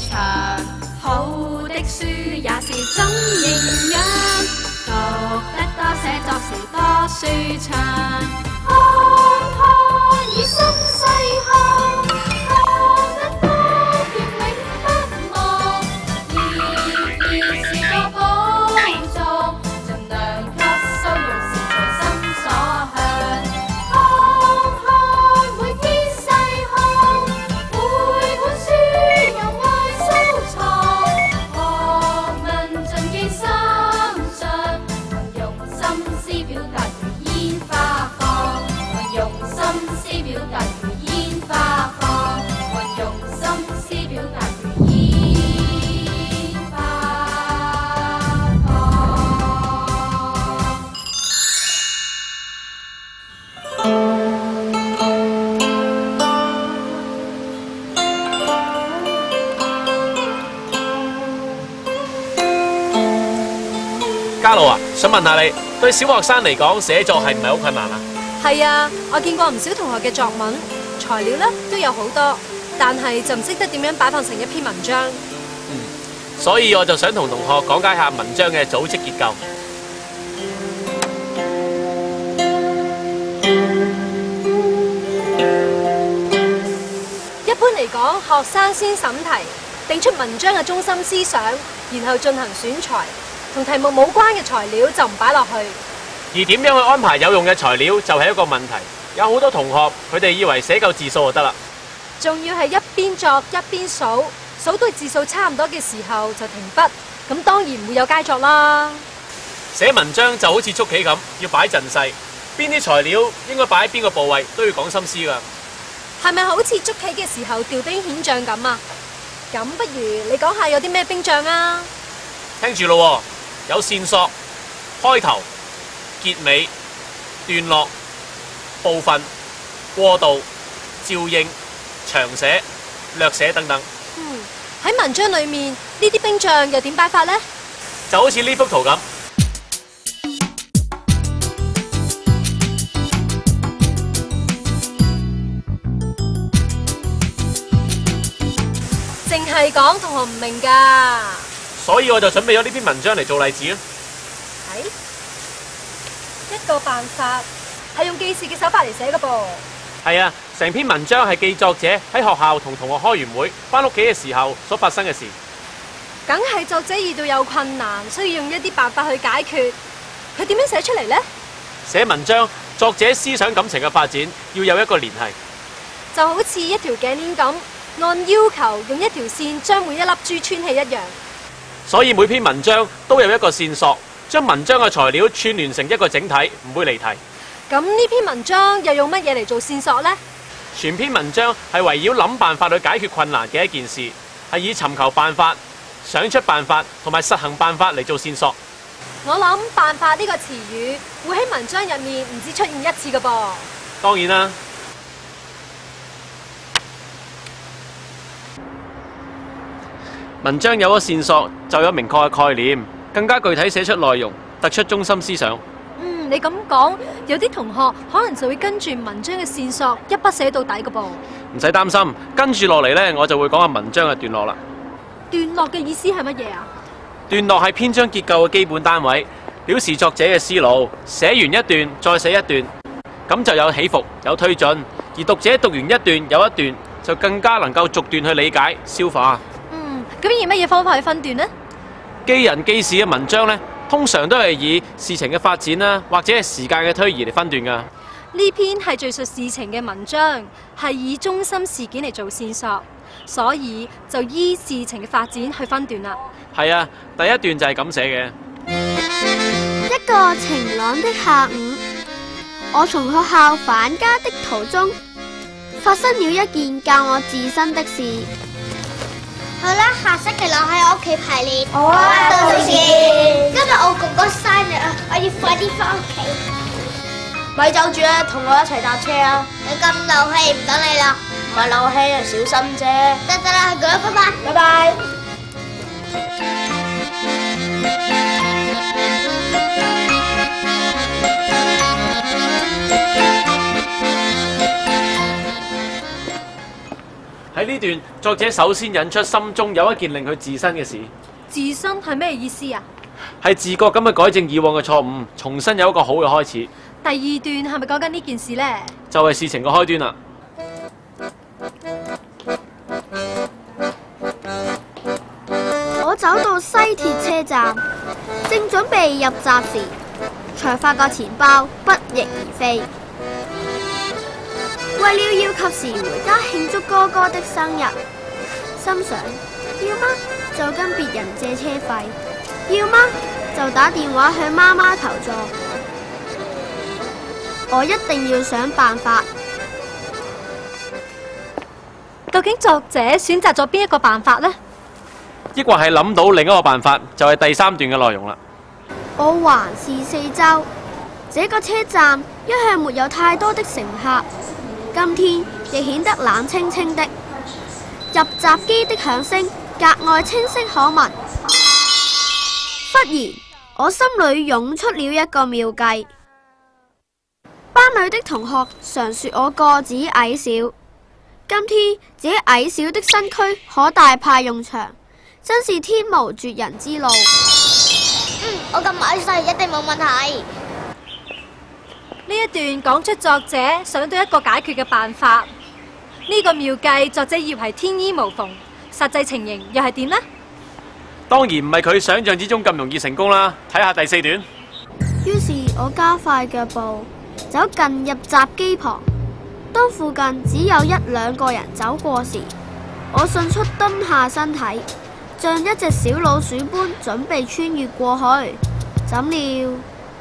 長。好的書也是種營養，讀得多寫作時多舒暢。看看以心細看，看得多便永不忘。意是個寶藏，盡量吸收用時隨心所向。看看每天細看，每本書有愛收藏。學問盡記心上，運用心思表達如煙花放。運用心思表達如煙花放。運用心思表達如煙花放。 嘉露啊，想問下你，對小學生嚟講寫作係唔係好困難啊？ 係啊，我見過唔少同學嘅作文材料咧都有好多，但係就唔識得點樣擺放成一篇文章。 所以我就想同同學講解下文章嘅組織結構。 一般嚟講，學生先審題，定出文章嘅中心思想，然後進行選材。同題目冇關嘅材料就唔擺落去。 而點樣去安排有用嘅材料就係一個問題。有好多同學佢哋以為寫夠字數就得啦， 仲要係一邊作一邊數，數到字數差唔多嘅時候就停筆，咁當然唔會有佳作啦。 寫文章就好似捉棋咁，要擺陣勢，邊啲材料應該擺喺邊個部位都要講心思㗎。 係咪好似捉棋嘅時候調兵遣將咁啊？咁不如你講下有啲咩兵將啊？ 聽住咯，有線索、開頭、結尾、段落、部分、過渡、照應、長寫、略寫等等。 喺文章裏面呢啲兵將又點擺法呢？ 就好似呢幅圖咁。 淨係講同學唔明㗎。 所以我就準備咗呢篇文章嚟做例子啦。 係一個辦法係用記事嘅手法嚟寫㗎噃。 係啊，成篇文章係記作者喺學校同同學開完會返屋企嘅時候所發生嘅事。 梗係作者遇到有困難，需要用一啲辦法去解決。佢點樣寫出嚟呢？ 寫文章，作者思想感情嘅發展要有一個聯繫， 就好似一條頸鏈咁，按要求用一條線將每一粒珠穿起一樣。 所以每篇文章都有一個線索，將文章嘅材料串聯成一個整體，唔會離題。 咁呢篇文章又用乜嘢嚟做線索呢？ 全篇文章係圍繞諗辦法去解決困難嘅一件事，係以尋求辦法、想出辦法同埋實行辦法嚟做線索。 我諗辦法呢個詞語會喺文章入面唔止出現一次㗎噃。 當然啦。文章有咗線索，就有明確嘅概念，更加具體寫出內容，突出中心思想。 你咁講，有啲同學可能就會跟住文章嘅線索一筆寫到底㗎噃。 唔使擔心，跟住落嚟呢，我就會講下文章嘅段落啦。 段落嘅意思係乜嘢啊？ 段落係篇章結構嘅基本單位，表示作者嘅思路。寫完一段，再寫一段，咁就有起伏，有推進。而讀者讀完一段有一段，就更加能夠逐段去理解、消化。 咁以乜嘢方法去分段呢？ 記人記事嘅文章呢，通常都係以事情嘅發展啦，或者係時間嘅推移嚟分段噶。 呢篇係敘述事情嘅文章，係以中心事件嚟做線索，所以就依事情嘅發展去分段啦。 係啊，第一段就係咁寫嘅。 一個晴朗的下午，我從學校返家的途中，發生了一件教我自身的事。 好啦，下星期六喺我屋企排練。 好啊，到時。 今日我哥哥生日啊，我要快啲翻屋企。 咪走住啊，同我一齊搭車啊！ 你咁漏氣，唔等你啦。 唔係漏氣啊，小心啫。 得啦，哥哥，拜拜。 拜拜。 喺呢段，作者首先引出心中有一件令佢自身嘅事。 自身係咩意思啊？ 係自覺咁去改正以往嘅錯誤，重新有一個好嘅開始。 第二段係咪講緊呢件事呢？ 就係事情嘅開端啦。 我走到西鐵車站，正準備入閘時，才發覺錢包不翼而飛。為了要及時回家慶祝哥哥的生日，心想要麼就跟別人借車費，要麼就打電話向媽媽求助。我一定要想辦法。 究竟作者選擇咗邊一個辦法呢？ 抑或係諗到另一個辦法，就係第3段嘅內容啦。 我環視四周，這個車站一向沒有太多的乘客，今天亦顯得冷清清的。入閘機的響聲格外清晰可聞。忽然，我心裏湧出了一個妙計。班裏的同學常說我個子矮小，今天這矮小的身軀可大派用場，真是天無絕人之路。 我咁矮細一定冇問題。 呢一段講出作者想到一個解決嘅辦法。呢個妙計，作者以為係天衣無縫，實際情形又係點呢？ 當然唔係佢想象之中咁容易成功啦。睇下第4段。 於是我加快腳步，走近入閘機旁。當附近只有1、2個人走過時，我迅速蹲下身體，像一隻小老鼠般準備穿越過去。怎料，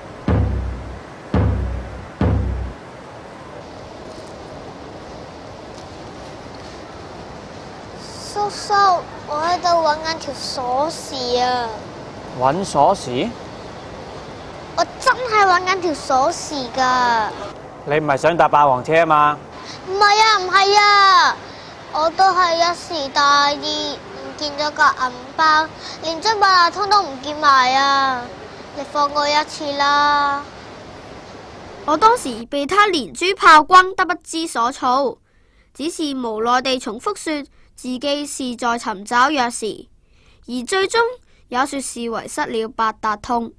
叔叔，我喺度揾緊條鎖匙啊！ 揾鎖匙？ 我真係揾緊條鎖匙㗎。 你唔係想搭霸王車啊嘛？ 唔係啊，唔係啊，我都係一時大意，唔見咗個銀包，連張八達通都唔見埋啊！你放我一次啦！ 我當時被他連珠炮轟得不知所措，只是無奈地重複說自己是在尋找鑰匙，而最終也說是遺失了八達通。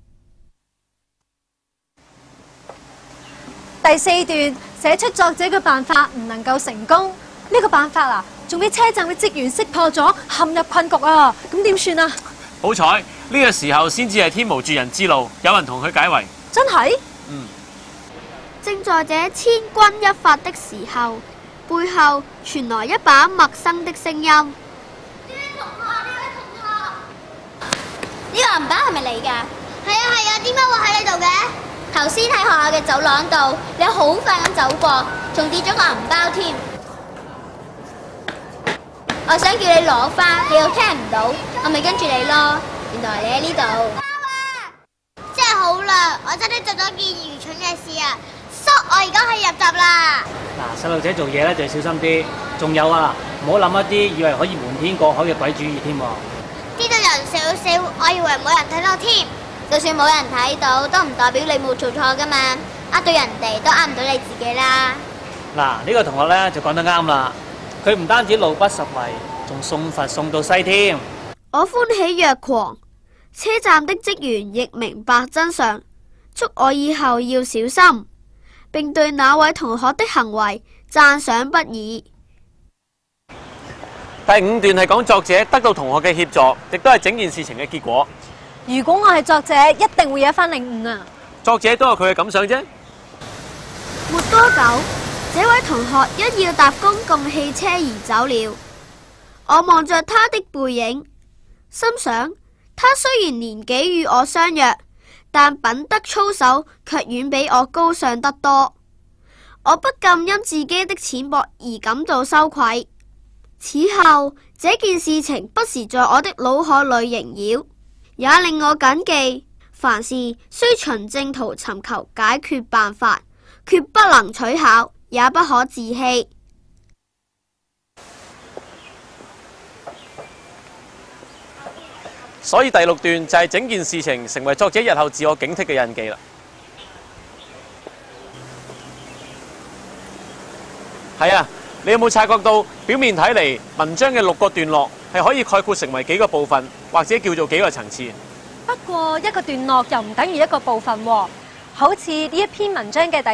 第4段寫出作者嘅辦法唔能夠成功，呢個辦法啊，仲俾車站嘅職員識破咗，陷入困局啊！咁點算啊？ 好彩呢個時候先至係天無絕人之路，有人同佢解圍。 真係？ 正在這千鈞一髮的時候，背後傳來一把陌生的聲音。 呢個銀包係咪你㗎？係啊，點解會喺呢度嘅？頭先喺學校嘅走廊度，你好快咁走過，仲跌咗個銀包添。我想叫你攞返，你又聽唔到，我咪跟住你咯。原來你喺呢度。真係好啦，我真係做咗件愚蠢嘅事啊！叔，我而家可以入閘啦。 嗱，細路仔做嘢咧就要小心啲。仲有啊，唔好諗一啲以為可以瞞天過海嘅鬼主意添。 知道人少少，我以為冇人睇到添。就算冇人睇到，都唔代表你冇做錯噶嘛。呃到人哋都呃唔到你自己啦。 嗱，呢個同學咧就講得啱啦。佢唔單止路不拾遺，仲送佛送到西添。 我歡喜若狂，車站的職員亦明白真相，祝我以後要小心，並對那位同學的行為讚賞不已。 第5段係講作者得到同學嘅協助，亦都係整件事情嘅結果。 如果我係作者，一定會有一番領悟啊！ 作者都有佢嘅感想啫。 沒多久，這位同學因要搭公共汽車而走了。我望着他的背影，心想他雖然年紀與我相若，但品德操守卻遠比我高尚得多。我不禁因自己的淺薄而感到羞愧。此後，這件事情不時在我的腦海裏縈繞，也令我謹記，凡事須循正途尋求解決辦法，決不能取巧，也不可自欺。 所以第6段就係整件事情成為作者日後自我警惕嘅印記啦。係啊， 你有冇察覺到表面睇嚟文章嘅6個段落係可以概括成為幾個部分，或者叫做幾個層次？ 不過一個段落又唔等於一個部分喎。好似呢一篇文章嘅第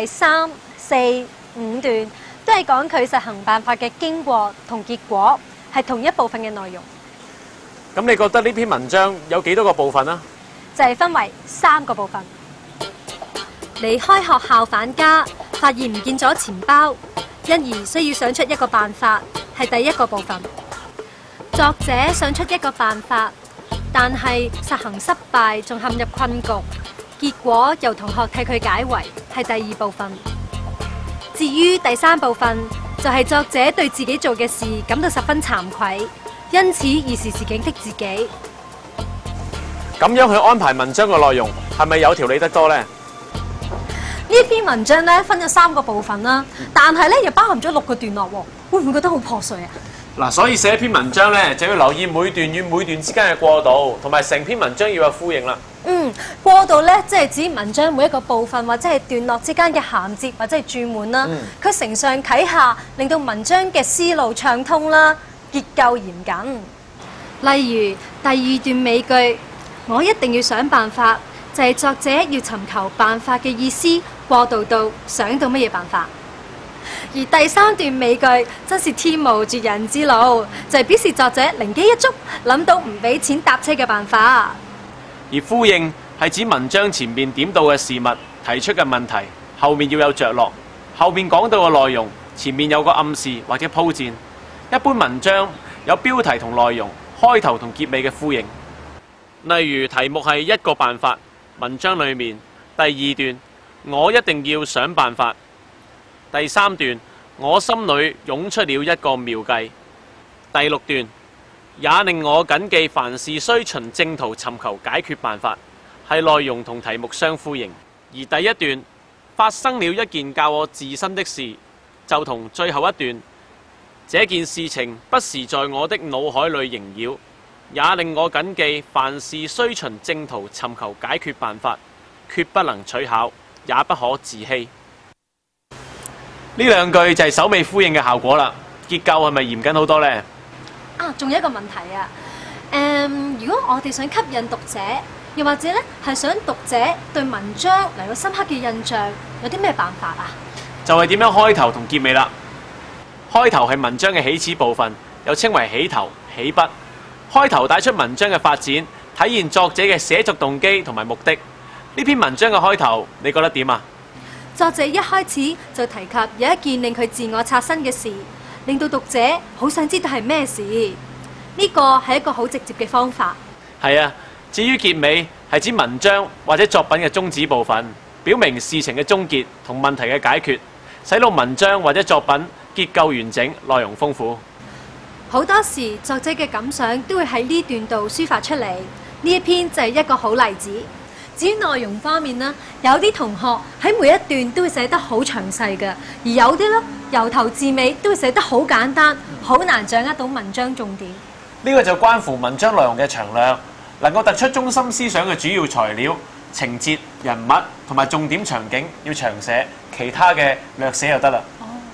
3、4、5段，都係講佢實行辦法嘅經過同結果，係同一部分嘅內容。 咁你覺得呢篇文章有幾多個部分啊？ 就係分為3個部分。離開學校返家，發現唔見咗錢包，因而需要想出一個辦法，係第一個部分。作者想出一個辦法，但係實行失敗，仲陷入困局，結果由同學替佢解圍，係第2部分。至於第3部分，就係作者對自己做嘅事感到十分慚愧，因此而時時警惕自己。 咁樣去安排文章嘅內容，係咪有條理得多呢？ 呢篇文章咧分咗3個部分啦，但係咧又包含咗6個段落喎，會唔會覺得好破碎啊？ 嗱，所以寫一篇文章咧，就要留意每段與每段之間嘅過渡，同埋成篇文章要有呼應啦。 過渡咧即係指文章每一個部分或者係段落之間嘅銜接或者係注滿啦。佢承上啟下，令到文章嘅思路暢通啦，結構嚴謹。例如第2段尾句，我一定要想辦法，就係作者要尋求辦法嘅意思，過渡到想到乜嘢辦法。而第3段尾句真是天無絕人之路，就係表示作者靈機一觸，諗到唔俾錢搭車嘅辦法。 而呼應係指文章前面點到嘅事物，提出嘅問題，後面要有着落，後面講到嘅內容，前面有個暗示或者鋪墊。一般文章有標題同內容、開頭同結尾嘅呼應。例如題目係一個辦法，文章裏面第2段我一定要想辦法，第3段我心裏湧出了一個妙計，第6段也令我謹記凡事須循正途尋求解決辦法，係內容同題目相呼應。而第1段發生了一件教我自身的事，就同最後一段這件事情不時在我的腦海裏縈繞，也令我謹記凡事須循正途尋求解決辦法，決不能取巧，也不可自欺。呢2句就係首尾呼應嘅效果啦。結構係咪嚴謹好多呢？ 仲有一個問題啊。如果我哋想吸引讀者，又或者咧係想讀者對文章嚟到深刻嘅印象，有啲咩辦法啊？ 就係點樣開頭同結尾啦。開頭係文章嘅起始部分，又稱為起頭、起筆。開頭帶出文章嘅發展，體現作者嘅寫作動機同埋目的。呢篇文章嘅開頭，你覺得點啊？ 作者一開始就提及有一件令佢自我刷新嘅事，令到讀者好想知道係咩事。呢個係一個好直接嘅方法。係啊， 至於結尾係指文章或者作品嘅終止部分，表明事情嘅終結同問題嘅解決，使到文章或者作品結構完整、內容豐富。 好多時作者嘅感想都會喺呢段度抒發出嚟，呢一篇就係一個好例子。至於內容方面呢，有啲同學喺每一段都會寫得好詳細嘅，而有啲呢由頭至尾都會寫得好簡單，好難掌握到文章重點。 呢個就關乎文章內容嘅長量，能夠突出中心思想嘅主要材料、情節、人物同埋重點場景要長寫，其他嘅略寫就得啦。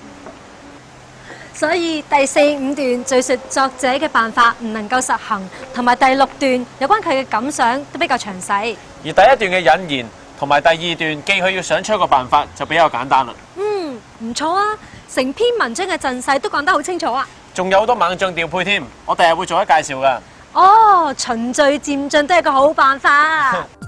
所以第4、5段敘述作者嘅辦法唔能夠實行，同埋第6段有關佢嘅感想都比較詳細。 而第1段嘅引言同埋第2段記佢要想出一個辦法就比較簡單啦。 唔錯啊，成篇文章嘅陣勢都講得好清楚啊。 仲有好多猛將調配添，我第日會做一介紹㗎。 循序漸進都係個好辦法。